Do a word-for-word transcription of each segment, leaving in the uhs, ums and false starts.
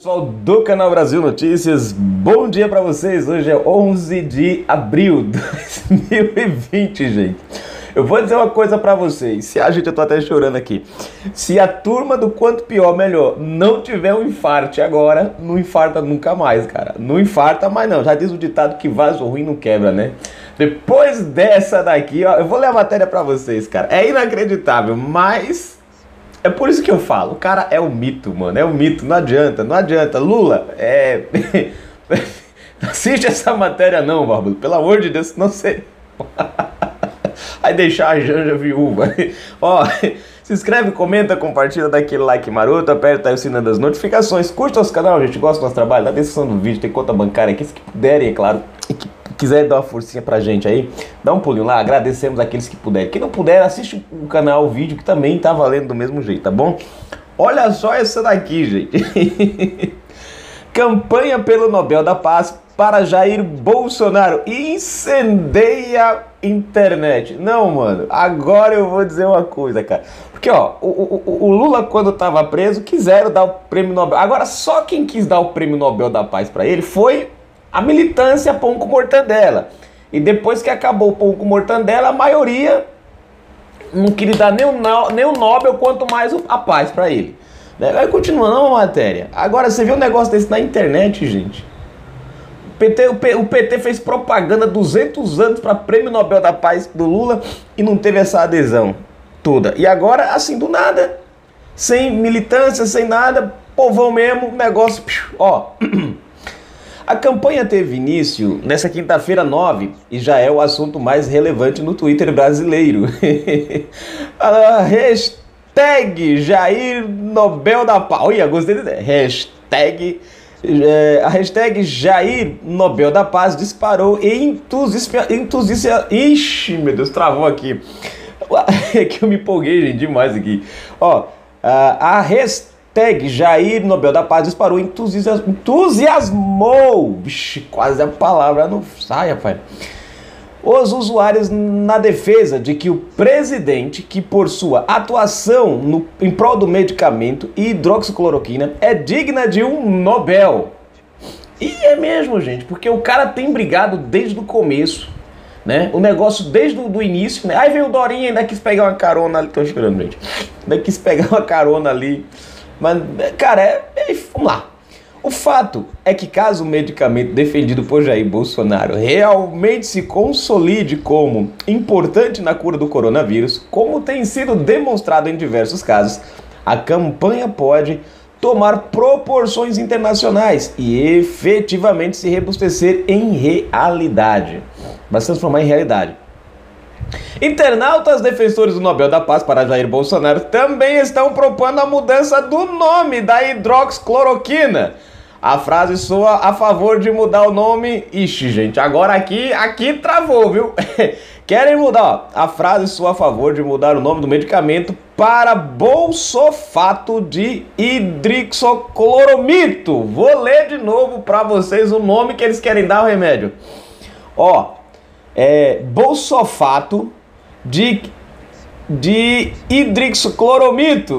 Pessoal do canal Brasil Notícias, bom dia pra vocês. Hoje é onze de abril de dois mil e vinte, gente. Eu vou dizer uma coisa pra vocês. Se a gente, eu tô até chorando aqui. Se a turma do Quanto Pior Melhor não tiver um infarte agora, não infarta nunca mais, cara. Não infarta mais não. Já diz o ditado que vaso ruim não quebra, né? Depois dessa daqui, ó, eu vou ler a matéria pra vocês, cara. É inacreditável, mas é por isso que eu falo, o cara é um mito, mano, é um mito, não adianta, não adianta. Lula, é... assiste essa matéria não, Barbudo, pelo amor de Deus, não sei. Vai deixar a Janja viúva. Ó, se inscreve, comenta, compartilha, dá aquele like maroto, aperta aí o sininho das notificações, curta nosso canal, gente, gosta do nosso trabalho, na descrição do vídeo tem conta bancária aqui, se puderem, é claro, e que quiser dar uma forcinha pra gente aí, dá um pulinho lá, agradecemos aqueles que puderem. Quem não puder, assiste o canal, o vídeo, que também tá valendo do mesmo jeito, tá bom? Olha só essa daqui, gente. Campanha pelo Nobel da Paz para Jair Bolsonaro incendeia internet. Não, mano, agora eu vou dizer uma coisa, cara. Porque, ó, o, o, o Lula, quando tava preso, quiseram dar o prêmio Nobel. Agora, só quem quis dar o prêmio Nobel da Paz pra ele foi a militância Pão com Mortandela. E depois que acabou o Pão com Mortandela, a maioria não queria dar nem o, nem o Nobel, quanto mais a paz pra ele. Aí continuando a matéria. Agora, você viu um negócio desse na internet, gente? O P T, o P, o P T fez propaganda duzentos anos para Prêmio Nobel da Paz do Lula e não teve essa adesão toda. E agora, assim, do nada, sem militância, sem nada, povão mesmo, negócio, ó... A campanha teve início nessa quinta-feira nove e já é o assunto mais relevante no Twitter brasileiro. A hashtag Jair Nobel da Paz. Olha, gostei da hashtag. É, a hashtag Jair Nobel da Paz disparou e entusiasma. Ixi, meu Deus, travou aqui. É que eu me empolguei, gente, demais aqui. Ó, a, a hashtag Tag Jair Nobel da Paz disparou, entusias, entusiasmou, vixe, quase a palavra não sai, rapaz, os usuários na defesa de que o presidente, que por sua atuação no, em prol do medicamento e hidroxicloroquina, é digna de um Nobel. E é mesmo, gente, porque o cara tem brigado desde o começo, né? O negócio desde o do início, né? Aí veio o Dorinha, ainda quis pegar uma carona ali, tô chorando, gente, ainda quis pegar uma carona ali. Mas, cara, é, é, vamos lá. O fato é que caso o medicamento defendido por Jair Bolsonaro realmente se consolide como importante na cura do coronavírus, como tem sido demonstrado em diversos casos, a campanha pode tomar proporções internacionais e efetivamente se robustecer em realidade. Vai se transformar em realidade. Internautas defensores do Nobel da Paz para Jair Bolsonaro também estão propondo a mudança do nome da hidroxicloroquina. A frase soa a favor de mudar o nome... Ixi, gente, agora aqui, aqui travou, viu? Querem mudar, ó. A frase soa a favor de mudar o nome do medicamento para bolsofato de hidroxicloromito. Vou ler de novo para vocês o nome que eles querem dar ao remédio. Ó... É, bolsofato de, de hidroxicloromito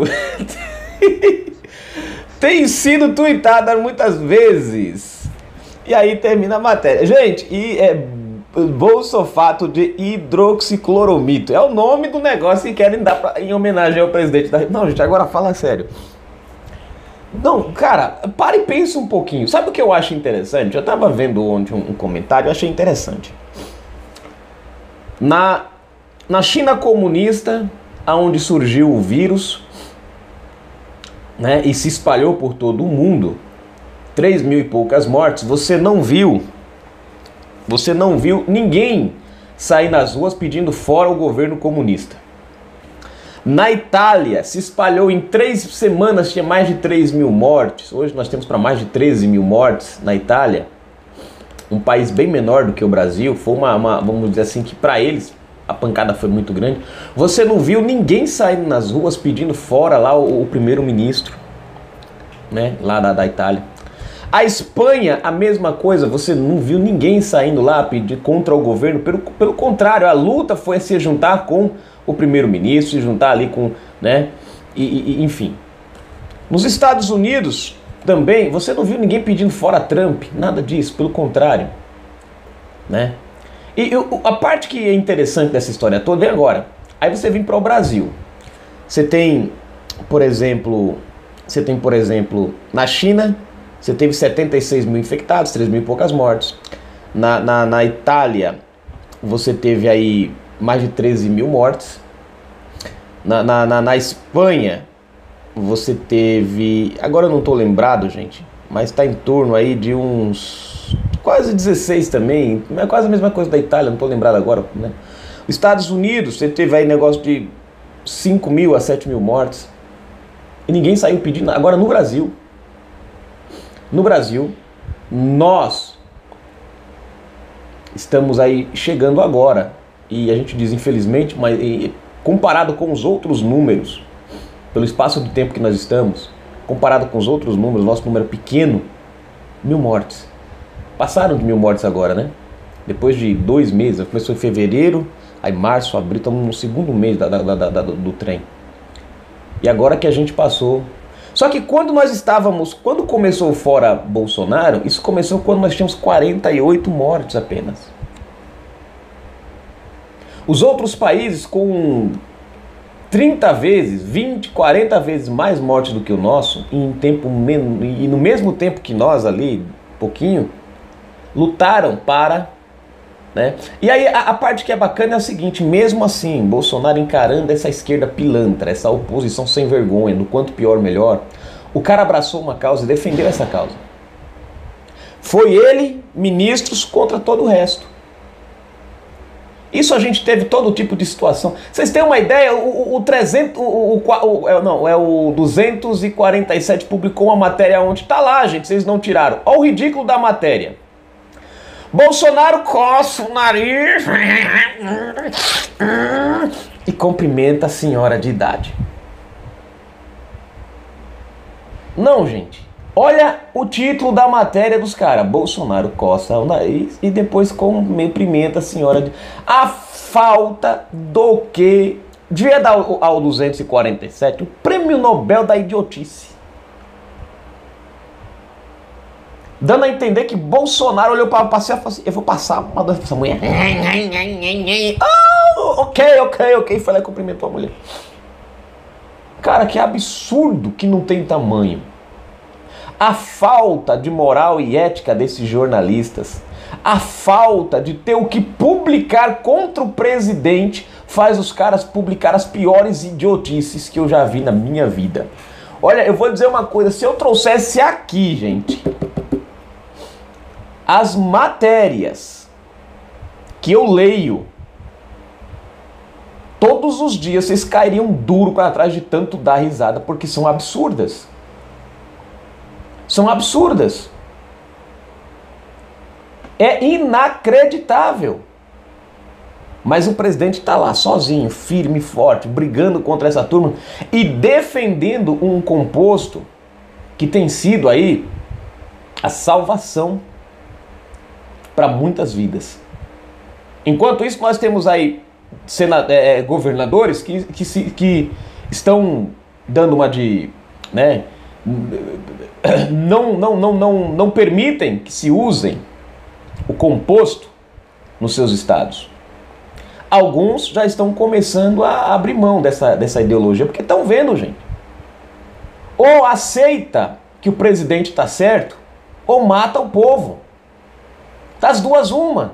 tem sido tweetada muitas vezes. E aí termina a matéria. Gente, e é bolsofato de hidroxicloromito. É o nome do negócio que querem dar pra, em homenagem ao presidente da... Não, gente, agora fala sério. Não, cara, para e pensa um pouquinho. Sabe o que eu acho interessante? Eu tava vendo ontem um, um comentário, eu achei interessante. Na, na China comunista, onde surgiu o vírus, né, e se espalhou por todo o mundo, três mil e poucas mortes, você não viu, você não viu ninguém sair nas ruas pedindo fora o governo comunista. Na Itália, se espalhou em três semanas, tinha mais de três mil mortes, hoje nós temos para mais de treze mil mortes na Itália. Um país bem menor do que o Brasil, foi uma, uma vamos dizer assim, que para eles a pancada foi muito grande. Você não viu ninguém saindo nas ruas pedindo fora lá o, o primeiro-ministro, né, lá da, da Itália. A Espanha, a mesma coisa, você não viu ninguém saindo lá pedir contra o governo, pelo, pelo contrário, a luta foi se juntar com o primeiro-ministro, se juntar ali com, né, e, e enfim. Nos Estados Unidos, também, você não viu ninguém pedindo fora Trump, nada disso, pelo contrário, né? E eu, a parte que é interessante dessa história toda é agora. Aí você vem para o Brasil. Você tem, por exemplo, você tem, por exemplo, na China, você teve setenta e seis mil infectados, três mil e poucas mortes. Na, na, na Itália, você teve aí mais de treze mil mortes. Na, na, na, na Espanha, você teve... Agora eu não estou lembrado, gente, mas está em torno aí de uns... quase dezesseis também, é quase a mesma coisa da Itália, não estou lembrado agora, né? Os Estados Unidos, você teve aí negócio de cinco mil a sete mil mortes. E ninguém saiu pedindo nada. Agora no Brasil, no Brasil, nós estamos aí chegando agora, e a gente diz infelizmente, mas comparado com os outros números, pelo espaço de tempo que nós estamos, comparado com os outros números, nosso número é pequeno, mil mortes. Passaram de mil mortes agora, né? Depois de dois meses, começou em fevereiro, aí março, abril, estamos no segundo mês da, da, da, da, do, do trem. E agora que a gente passou... Só que quando nós estávamos, quando começou o Fora Bolsonaro, isso começou quando nós tínhamos quarenta e oito mortes apenas. Os outros países com trinta vezes, vinte, quarenta vezes mais mortes do que o nosso, em tempo men- e no mesmo tempo que nós ali, pouquinho, lutaram para... Né? E aí a, a parte que é bacana é o seguinte, mesmo assim, Bolsonaro encarando essa esquerda pilantra, essa oposição sem vergonha, do quanto pior melhor, o cara abraçou uma causa e defendeu essa causa. Foi ele, ministros, contra todo o resto. Isso a gente teve todo tipo de situação. Vocês têm uma ideia, o, o, o trezentos, o, o, o, é, não, é o duzentos e quarenta e sete publicou uma matéria onde tá lá, gente, vocês não tiraram. Olha o ridículo da matéria. Bolsonaro coça o nariz e cumprimenta a senhora de idade. Não, gente. Olha o título da matéria dos caras. Bolsonaro coça o nariz e depois cumprimenta a senhora de... A falta do que... Devia dar ao, ao duzentos e quarenta e sete o prêmio Nobel da idiotice. Dando a entender que Bolsonaro olhou para o passeio e falou assim, eu vou passar uma dor para essa mulher. Oh, ok, ok, ok. Foi lá e cumprimentou a mulher. Cara, que absurdo que não tem tamanho. A falta de moral e ética desses jornalistas, a falta de ter o que publicar contra o presidente, faz os caras publicar as piores idiotices que eu já vi na minha vida. Olha, eu vou dizer uma coisa, se eu trouxesse aqui, gente... As matérias que eu leio todos os dias, vocês cairiam duro para trás de tanto dar risada, porque são absurdas. São absurdas. É inacreditável. Mas o presidente está lá sozinho, firme e forte, brigando contra essa turma e defendendo um composto que tem sido aí a salvação para muitas vidas. Enquanto isso, nós temos aí sena, é, governadores que, que, se, que estão dando uma de... Né, não, não, não, não, não permitem que se usem o composto nos seus estados. Alguns já estão começando a abrir mão dessa, dessa ideologia, porque estão vendo, gente. Ou aceita que o presidente está certo, ou mata o povo. Das duas, uma.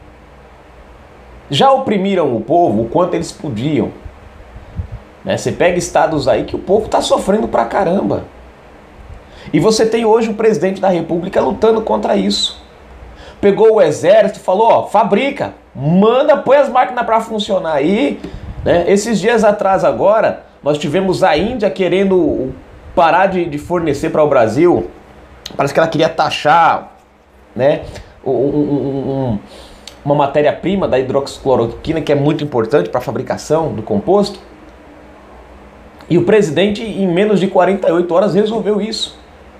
Já oprimiram o povo o quanto eles podiam. Né? Você pega estados aí que o povo está sofrendo pra caramba. E você tem hoje o presidente da República lutando contra isso. Pegou o exército e falou, ó, fabrica, manda, põe as máquinas para funcionar aí. Né? Esses dias atrás agora, nós tivemos a Índia querendo parar de, de fornecer para o Brasil. Parece que ela queria taxar, né? Um, um, um, uma matéria-prima da hidroxicloroquina que é muito importante para a fabricação do composto. E o presidente, em menos de quarenta e oito horas, resolveu isso.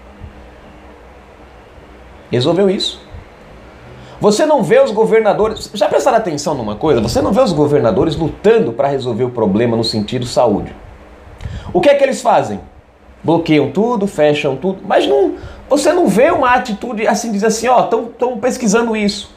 Resolveu isso. Você não vê os governadores... Já prestaram atenção numa coisa? Você não vê os governadores lutando para resolver o problema no sentido saúde. O que é que eles fazem? Bloqueiam tudo, fecham tudo, mas não, você não vê uma atitude assim, diz assim, ó, estão pesquisando isso.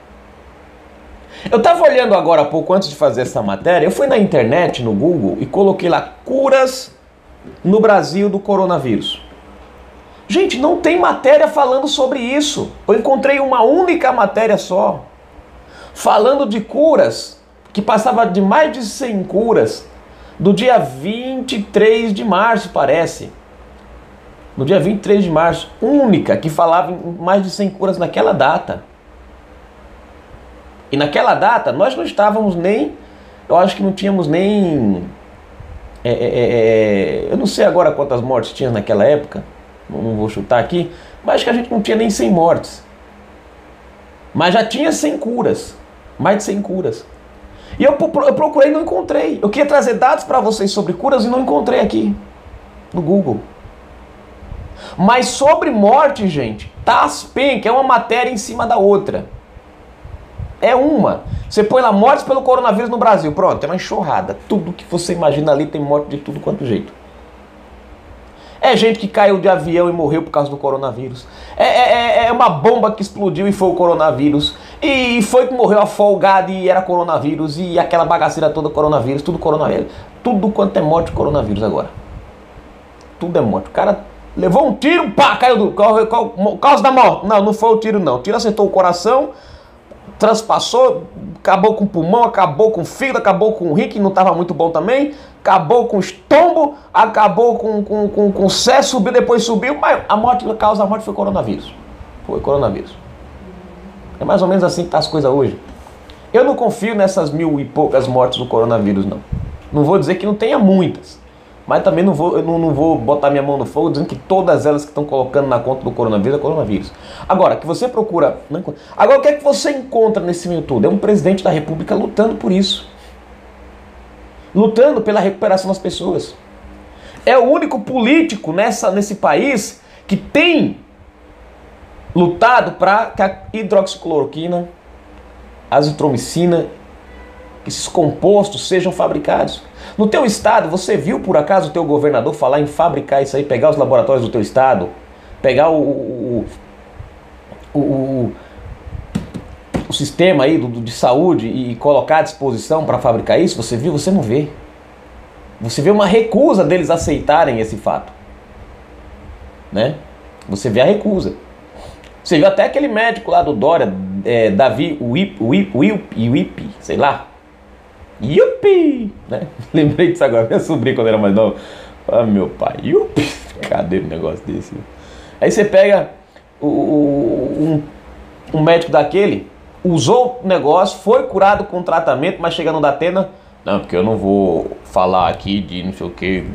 Eu estava olhando agora há pouco, antes de fazer essa matéria, eu fui na internet, no Google, e coloquei lá, curas no Brasil do coronavírus. Gente, não tem matéria falando sobre isso. Eu encontrei uma única matéria só, falando de curas, que passava de mais de cem curas, do dia vinte e três de março, parece. No dia vinte e três de março, única que falava em mais de cem curas naquela data. E naquela data, nós não estávamos nem, eu acho que não tínhamos nem, é, é, é, eu não sei agora quantas mortes tinha naquela época, não vou chutar aqui, mas acho que a gente não tinha nem cem mortes. Mas já tinha cem curas, mais de cem curas. E eu, eu procurei e não encontrei. Eu queria trazer dados para vocês sobre curas e não encontrei aqui no Google. Mas sobre morte, gente, tá as penca, é uma matéria em cima da outra. É uma. Você põe lá mortes pelo coronavírus no Brasil, pronto, é uma enxurrada. Tudo que você imagina ali tem morte de tudo quanto jeito. É gente que caiu de avião e morreu por causa do coronavírus. É, é, é uma bomba que explodiu e foi o coronavírus. E foi que morreu afogado e era coronavírus. E aquela bagaceira toda coronavírus, tudo coronavírus. Tudo quanto é morte de coronavírus agora. Tudo é morte. O cara levou um tiro, pá, caiu do... Qual, qual, causa da morte? Não, não foi o tiro não. O tiro acertou o coração, transpassou, acabou com o pulmão, acabou com o fígado, acabou com o rim, que não estava muito bom também, acabou com o estômago, acabou com, com, com, com o cé, subiu, depois subiu, mas a morte, a causa da morte foi coronavírus. Foi coronavírus. É mais ou menos assim que tá as coisas hoje. Eu não confio nessas mil e poucas mortes do coronavírus, não. Não vou dizer que não tenha muitas, mas também não vou, eu não, não vou botar minha mão no fogo dizendo que todas elas que estão colocando na conta do coronavírus é coronavírus. Agora, que você procura... Não, agora, o que é que você encontra nesse meio todo? É um presidente da República lutando por isso. Lutando pela recuperação das pessoas. É o único político nessa, nesse país que tem lutado para que a hidroxicloroquina, azitromicina, esses compostos sejam fabricados. No teu estado, você viu por acaso o teu governador falar em fabricar isso aí, pegar os laboratórios do teu estado, pegar o, o, o, o, o sistema aí do, do, de saúde e colocar à disposição para fabricar isso? Você viu? Você não vê. Você vê uma recusa deles aceitarem esse fato, né? Você vê a recusa. Você viu até aquele médico lá do Dória, é, Davi Wip, Wip, Wip, Wip, sei lá. Yupi! Né? Lembrei disso agora, minha sobrinha quando era mais nova. Ah, meu pai, yupi! Cadê um negócio desse? Aí você pega o, o, um, um médico daquele, usou o negócio, foi curado com tratamento, mas chega no Datena, não, porque eu não vou falar aqui de não sei o que,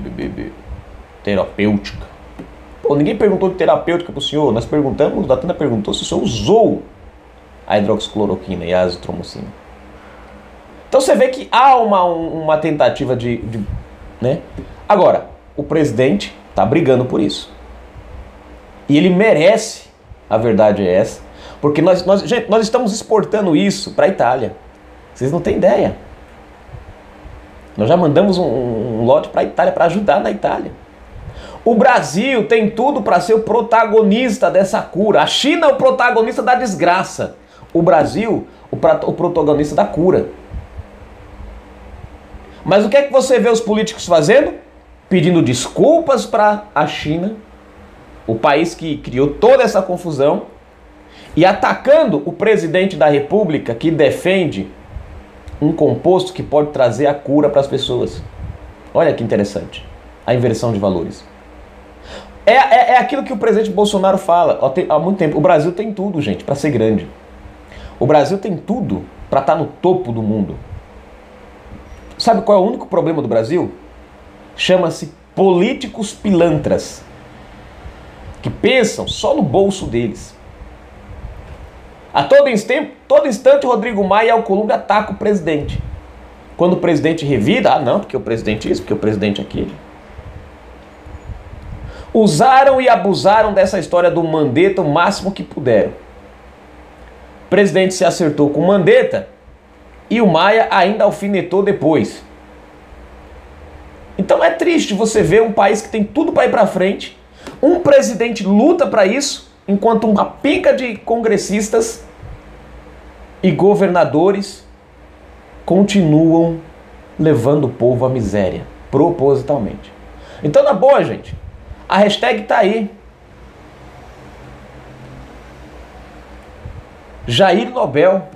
terapêutica. Pô, ninguém perguntou de terapêutica pro senhor, nós perguntamos, o Datena perguntou se o senhor usou a hidroxicloroquina e a azitromicina. Então você vê que há uma, uma tentativa de, de... né? Agora, o presidente está brigando por isso. E ele merece, a verdade é essa, porque nós, nós, gente, nós estamos exportando isso para a Itália. Vocês não têm ideia. Nós já mandamos um, um lote para a Itália, para ajudar na Itália. O Brasil tem tudo para ser o protagonista dessa cura. A China é o protagonista da desgraça. O Brasil, o, pra, o protagonista da cura. Mas o que é que você vê os políticos fazendo? Pedindo desculpas para a China, o país que criou toda essa confusão, e atacando o presidente da República que defende um composto que pode trazer a cura para as pessoas. Olha que interessante, a inversão de valores. É, é, é aquilo que o presidente Bolsonaro fala há muito tempo. O Brasil tem tudo, gente, para ser grande. O Brasil tem tudo para estar no topo do mundo. Sabe qual é o único problema do Brasil? Chama-se políticos pilantras, que pensam só no bolso deles. A todo instante, todo instante o Rodrigo Maia e Alcolumbre atacam o presidente. Quando o presidente revida, ah não, porque o presidente isso, porque o presidente aquilo. Usaram e abusaram dessa história do Mandetta o máximo que puderam. O presidente se acertou com o Mandetta e o Maia ainda alfinetou depois. Então é triste você ver um país que tem tudo para ir para frente, um presidente luta para isso, enquanto uma pinca de congressistas e governadores continuam levando o povo à miséria, propositalmente. Então, na boa, gente, a hashtag tá aí. Jair Nobel.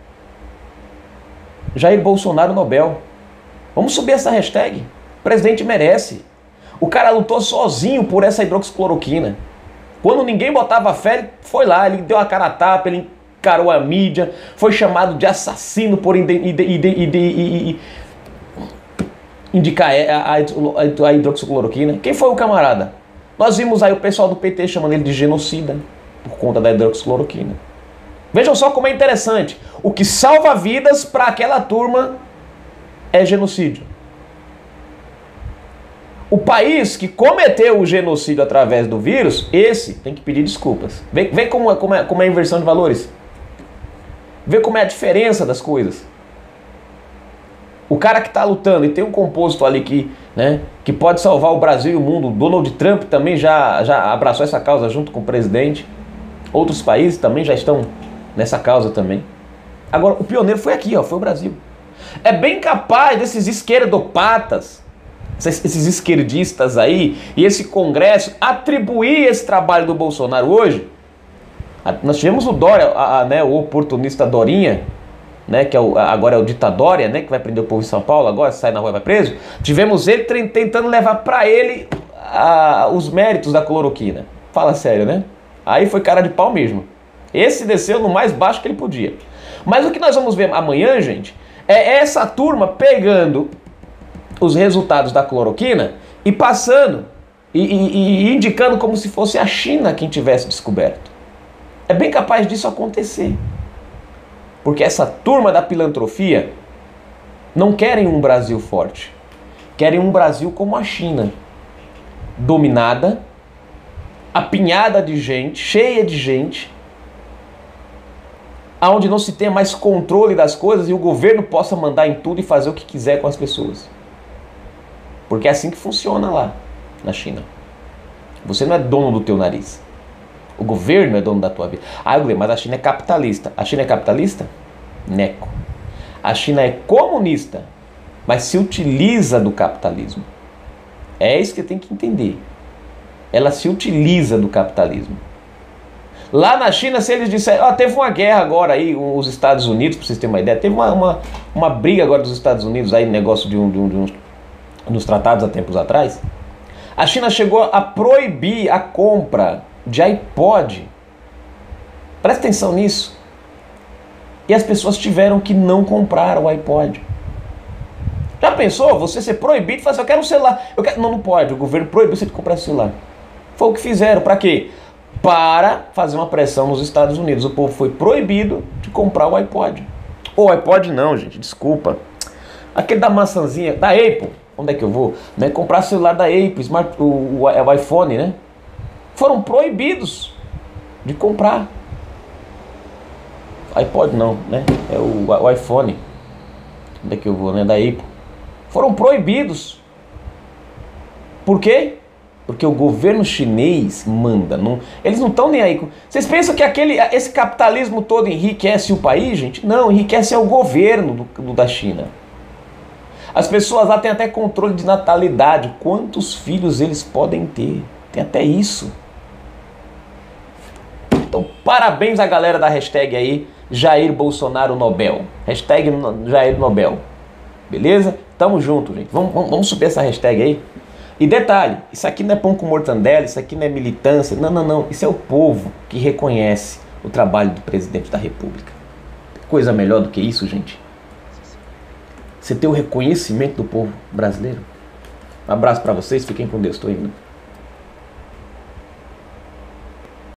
Jair Bolsonaro Nobel. Vamos subir essa hashtag. O presidente merece. O cara lutou sozinho por essa hidroxicloroquina. Quando ninguém botava fé, ele foi lá, ele deu a cara a tapa, ele encarou a mídia, foi chamado de assassino por ide, ide, ide, ide, ide, indicar a, a, a hidroxicloroquina. Quem foi o camarada? Nós vimos aí o pessoal do P T chamando ele de genocida por conta da hidroxicloroquina. Vejam só como é interessante. O que salva vidas para aquela turma é genocídio. O país que cometeu o genocídio através do vírus, esse tem que pedir desculpas. Vê, vê como, é, como, é, como é a inversão de valores. Vê como é a diferença das coisas. O cara que está lutando e tem um composto ali que, né, que pode salvar o Brasil e o mundo. Donald Trump também já, já abraçou essa causa junto com o presidente. Outros países também já estão nessa causa também. Agora, o pioneiro foi aqui, ó, foi o Brasil. É bem capaz desses esquerdopatas, esses esquerdistas aí, e esse Congresso atribuir esse trabalho do Bolsonaro hoje. Nós tivemos o Dória, a, a, né, o oportunista Dorinha, né, que é o, agora é o ditadória, né, que vai prender o povo em São Paulo, agora sai na rua e vai preso. Tivemos ele tentando levar para ele a, os méritos da cloroquina. Fala sério, né? Aí foi cara de pau mesmo. Esse desceu no mais baixo que ele podia. Mas o que nós vamos ver amanhã, gente, é essa turma pegando os resultados da cloroquina e passando e, e, e indicando como se fosse a China quem tivesse descoberto. É bem capaz disso acontecer. Porque essa turma da pilantrofia não querem um Brasil forte. Querem um Brasil como a China. Dominada, apinhada de gente, cheia de gente, aonde não se tenha mais controle das coisas e o governo possa mandar em tudo e fazer o que quiser com as pessoas. Porque é assim que funciona lá na China. Você não é dono do teu nariz. O governo é dono da tua vida. Ah, eu falei, mas a China é capitalista. A China é capitalista? Neco. A China é comunista, mas se utiliza do capitalismo. É isso que tem que entender. Ela se utiliza do capitalismo. Lá na China, se eles disserem, ó, teve uma guerra agora aí, os Estados Unidos, para vocês terem uma ideia, teve uma, uma, uma briga agora dos Estados Unidos aí, negócio de um, de um, de um nos tratados há tempos atrás. A China chegou a proibir a compra de iPod. Presta atenção nisso. E as pessoas tiveram que não comprar o iPod. Já pensou? Você ser proibido e falar assim, eu quero um celular. Eu quero... Não, não pode. O governo proibiu você de comprar esse celular. Foi o que fizeram. Para quê? Para fazer uma pressão nos Estados Unidos. O povo foi proibido de comprar o iPod. Ou iPod não, gente. Desculpa. Aquele da maçãzinha, da Apple. Onde é que eu vou? Né? Comprar celular da Apple, smart, o, o, o iPhone, né? Foram proibidos de comprar. iPod não, né? É o, o iPhone. Onde é que eu vou, né? Da Apple. Foram proibidos. Por quê? Porque o governo chinês manda. Não, eles não estão nem aí. Vocês pensam que aquele, esse capitalismo todo enriquece o país, gente? Não, enriquece é o governo do, do, da China. As pessoas lá têm até controle de natalidade. Quantos filhos eles podem ter? Tem até isso. Então, parabéns à galera da hashtag aí, Jair Bolsonaro Nobel. Hashtag Jair Nobel. Beleza? Tamo junto, gente. Vamos, vamos, vamos subir essa hashtag aí. E detalhe, isso aqui não é pão com mortandela, isso aqui não é militância. Não, não, não. Isso é o povo que reconhece o trabalho do presidente da República. Tem coisa melhor do que isso, gente? Você ter o reconhecimento do povo brasileiro. Um abraço pra vocês, fiquem com Deus, tô indo.